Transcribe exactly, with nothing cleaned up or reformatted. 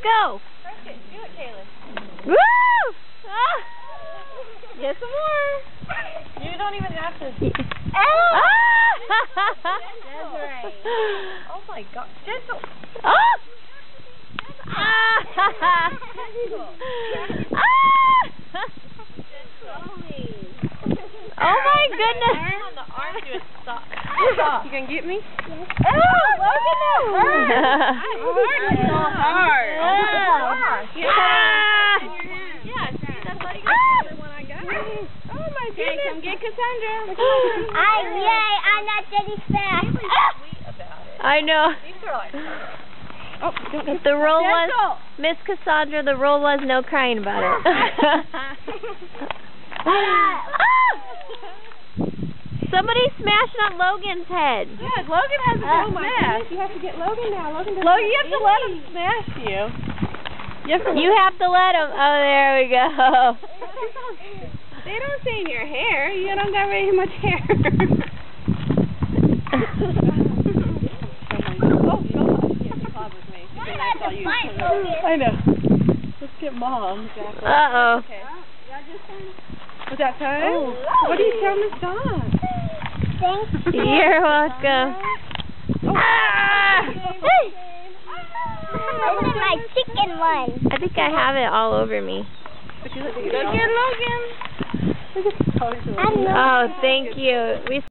go. Crush it. Do it, Kaylin. Woo! Ah! Get some more. You don't even have to. Ah! Desiree. Oh my God. Gentle. Ah! Ah! Oh my goodness! On the arm, do it. Stop. Stop. You gonna get me? Yes. Oh, Logan, that hurt! It's so hard. Oh, Yeah. ah! Yeah, see, that's how you get Ah! the one I got. Oh my goodness. Come get Cassandra. I, yay, I'm not getting fast. Sweet about it. I know. These are like. Oh, don't But the rule was, Gentle. Miss Cassandra, the rule was no crying about it. Somebody smashed on Logan's head. Yeah, Logan has a Oh good my smash. You have to get Logan now. Logan, Logan you have to let him smash you. You have to, You have to let him. Oh, there we go. They don't say in your hair. You don't got very much hair. Oh, God. You have to club with me. Then that's all you I know. Let's get Mom. Exactly. Uh-oh. Okay. Was that time? Oh. What do you tell Miss Dawn? Thank you. You're welcome. Oh. Ah! Look at my chicken one. I think I have it all over me. Go get Logan. I know. Oh, thank you. We